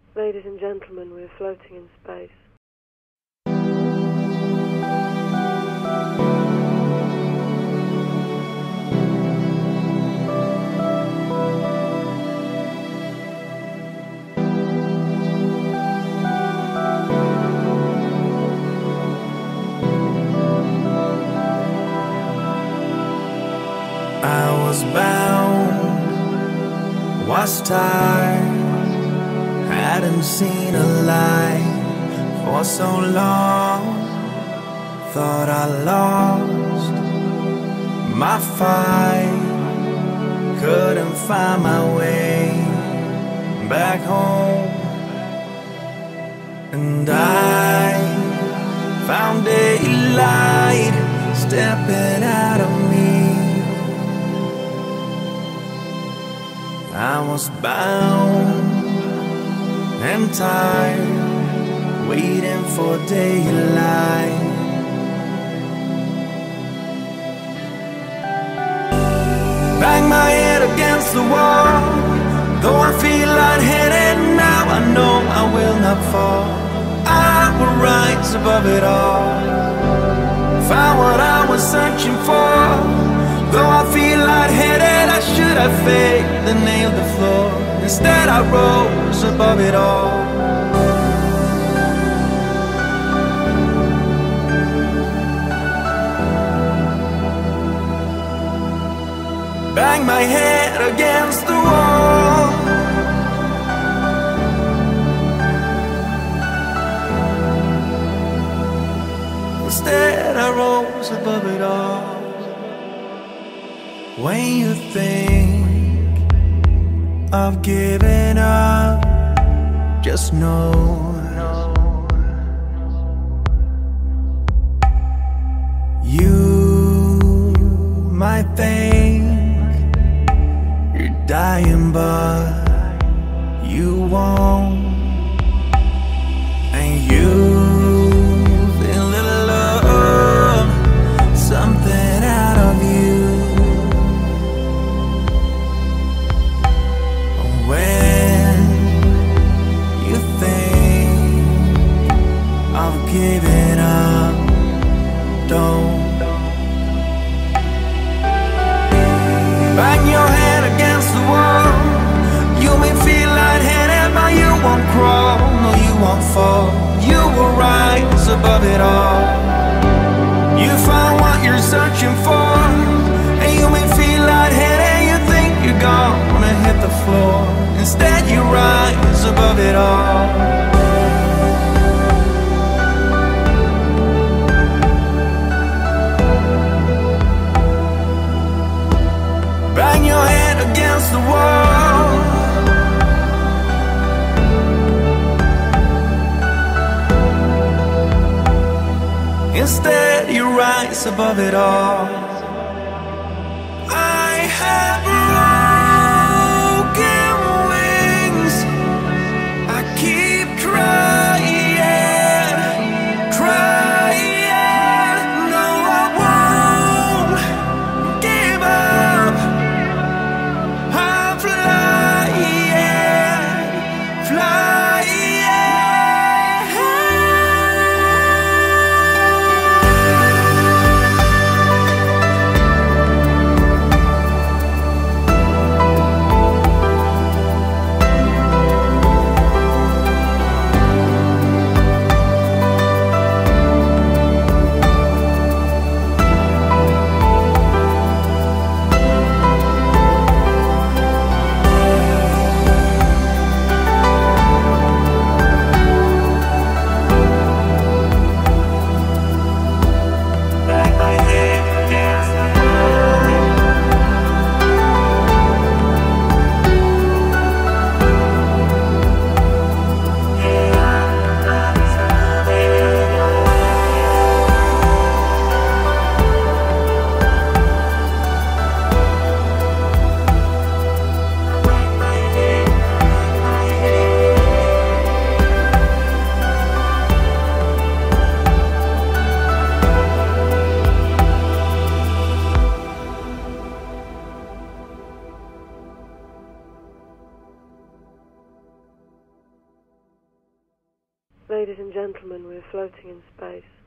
Ladies and gentlemen, we're floating in space. I was bound, was tired, hadn't seen a light for so long. Thought I lost my fight, couldn't find my way back home. And I found daylight stepping out of me. I was bound and tired, waiting for daylight. Bang my head against the wall. Though I feel lightheaded now, I know I will not fall. I will rise above it all. Found what I was searching for. Though I feel lightheaded, I should have failed and nailed the floor. Instead I rose above it all. Bang my head against the wall. Instead I rose above it all. When you think of giving up, just know you might think you're dying, but you won't. And you feel the love, something out of you. When you think of giving up, don't. Bang your head against the wall. You may feel lightheaded, but you won't crawl. No, you won't fall. You will rise above it all. You find what you're searching for. And you may feel lightheaded, you think you're gonna hit the floor. Instead you rise above it all. Bang your head against the wall. Instead you rise above it all. I have broken wings. I keep trying, trying. No, I won't give up. I'm flying, flying. Ladies and gentlemen, we're floating in space.